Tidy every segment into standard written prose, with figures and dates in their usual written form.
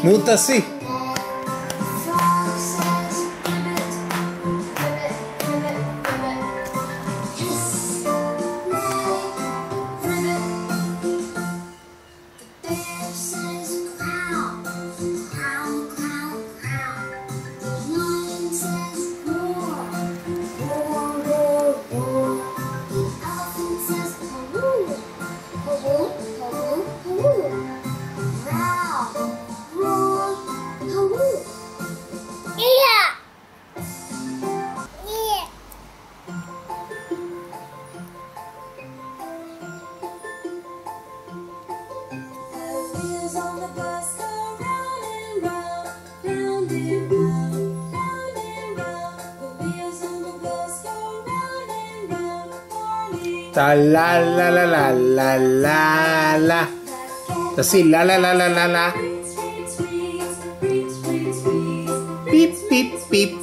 נו, תעשי. טה לה לה לה לה לה לה לה. תעשי לה לה לה לה לה לה. פיפ פיפ פיפ.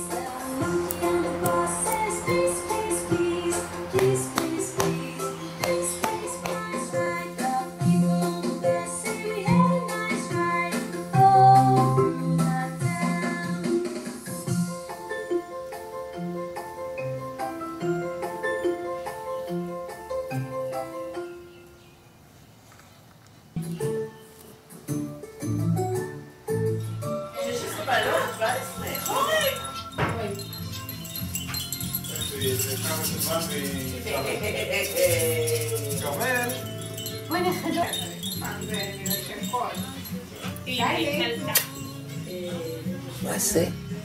מה זה?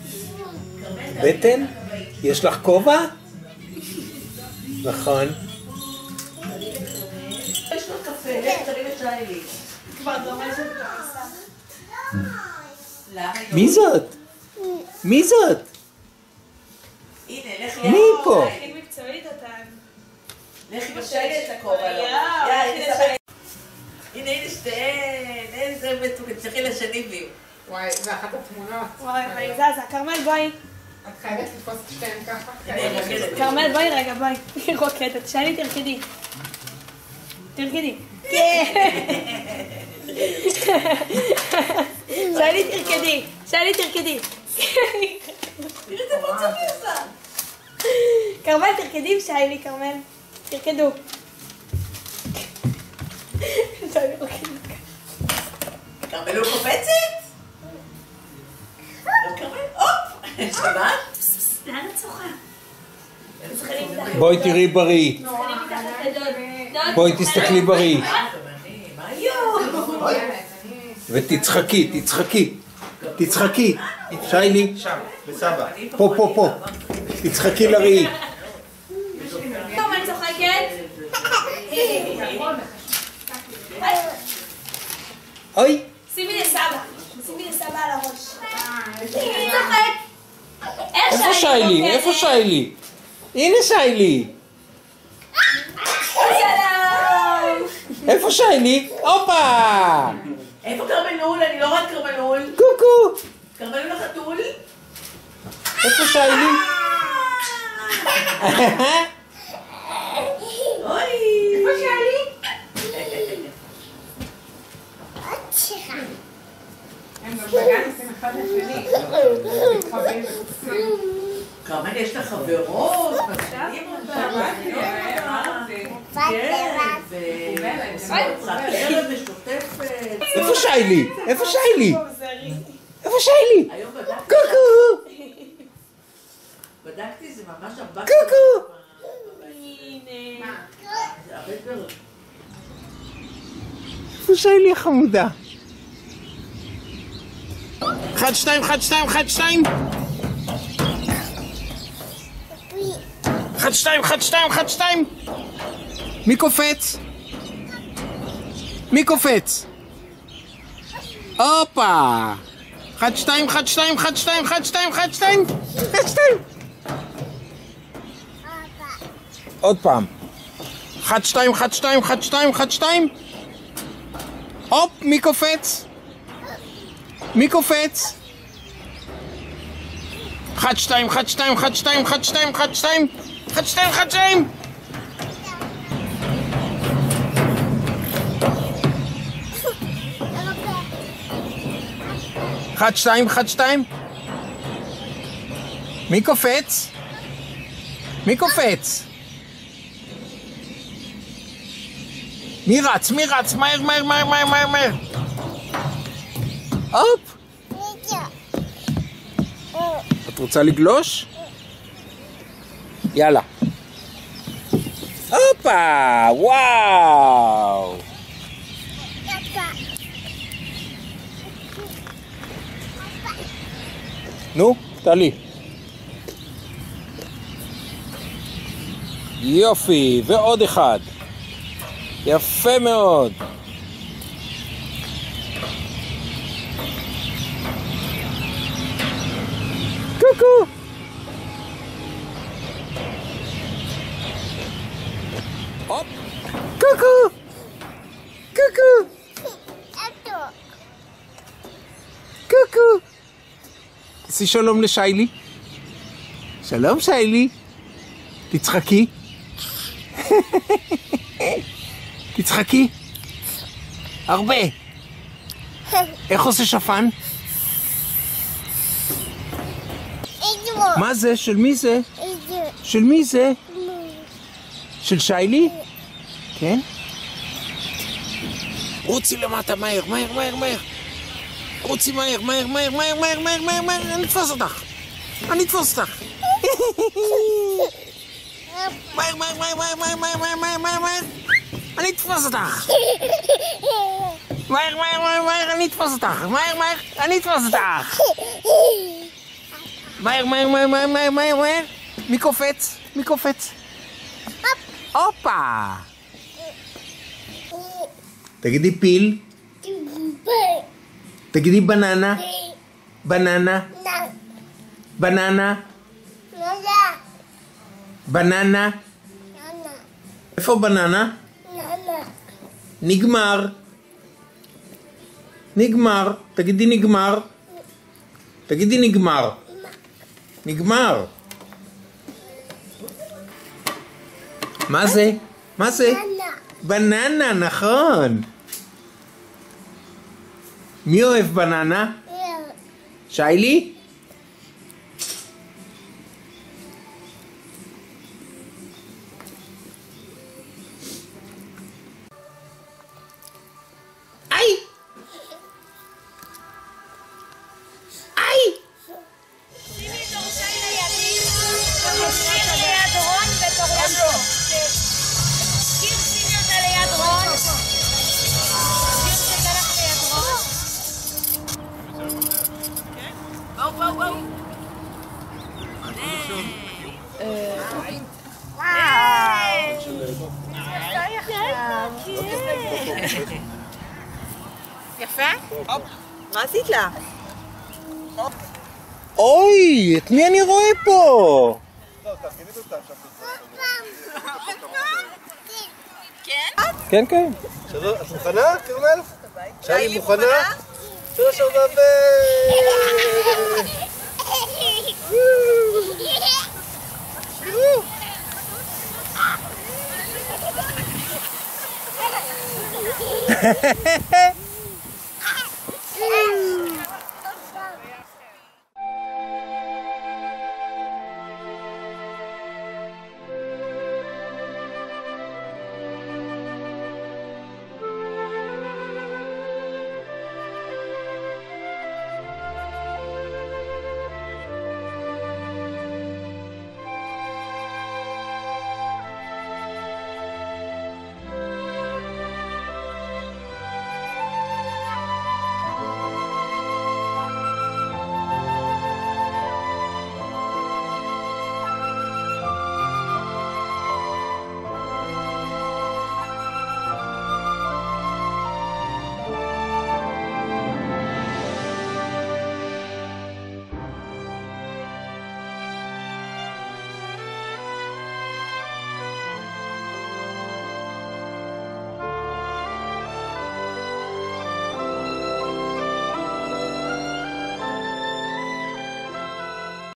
בטן? יש לך כובע? נכון. יש לו קפה, תרים את שיילי. כבר דורשת את מי זאת? מי זאת? הנה, לכי מי פה? הכי מקצועית אתה... לכי בשיילי את הכובע. הנה שתיהן, איזה מתוק, תשכי לשני ויו. וואי, זה אחת התמונות. וואי, זזה, כרמל בואי. את חייבת לתפוס את שתיהן ככה. כרמל בואי רגע, בואי. רוקדת, שיילי תרקדי. תרקדי. שיילי תרקדי. שיילי תרקדי. תראי את המוצא מי עושה. כרמל תרקדי שיילי, כרמל. תרקדו. כרמל הוא קופצת? כרמל, הופ! שמעת? לאן את שוחה? בואי תראי בריא. בואי תסתכלי בריא. מה יו? ותצחקי, תצחקי. תצחקי. שיילי. שם, בסבא. פה, פה, פה. תצחקי לראי. כרמל צוחקת? אוי. שימי לסבא. שימי לסבא על הראש. היא צוחק. איפה שיילי? איפה שיילי? הנה שיילי. שלום. איפה שיילי? הופה! איפה כרמלול? אני לא רואה את כרמלול. קוקו. כרמלול החתול? איפה שיילי? אוי! איפה שיילי? הם בגן עושים אחד לשני. מתחברים וקופצים. כרמל, יש לך חברות? מפתיעים אותה? כן, ערב משותפת. איפה שיילי? איפה שיילי? איפה שיילי? היום בדקתי. קוקו. בדקתי, זה ממש הבא. קוקו. הנה. זה הרבה דברים. איפה שיילי החמודה? 1, 2, 1, 2, 1, 2. 1, 2, 1, 2, 1, 2. מי קופץ? מי קופץ? הופה! 1, 2, 1, 2, 1, 2, 1, 2, 1, 2. 1, 2. עוד פעם. 1, 2, 1, 2, 1, 2, 1, 2. הופ, מי קופץ? מי קופץ? 1, 2, 1, 2, 1, 2, 1, 2, 1, 2. 1, 2, 1, 2. 1, 2, 1, 2. מי קופץ? מי קופץ? מי רץ? מי רץ? מהר, מהר, מהר, מהר, מהר, מהר. הופ. את רוצה לגלוש? יאללה. הופה! וואו! נו, תעלי. יופי, ועוד אחד. יפה מאוד. קוקו. הופ. קוקו. קוקו. קוקו. עשי שלום לשיילי. שלום שיילי. תצחקי. תצחקי. הרבה. איך עושה שפן? מה זה? של מי זה? של מי זה? של שיילי? כן? רוצי למטה, מהר, מהר, מהר, מהר. רוצי מהר, מהר, מהר, מהר, מהר, מהר, מהר, מהר, אני אתפוס אותך. אני אתפוס אותך. מהר, מהר, מהר, מהר, מהר, מהר, מהר, מהר, מהר, מהר. אני אתפוס אותך. מהר, מהר, מהר, מהר, אני אתפוס אותך. מהר, מהר, אני אתפוס אותך. מהר, מהר, מהר, מהר, מהר, מהר, מהר. מי קופץ? מי קופץ? הופה. תגידי פיל. תגידי בננה. בננה. בננה. בננה. איפה בננה? נגמר. נגמר. תגידי נגמר. תגידי נגמר. נגמר. מה זה? מה זה? בננה, נכון. מי אוהב בננה? שיילי? יפה? מה עשית לה? אוי, את מי אני רואה פה? כן? כן, כן. את מוכנה, קרמל? שיילי מוכנה? שלוש ארבע ו...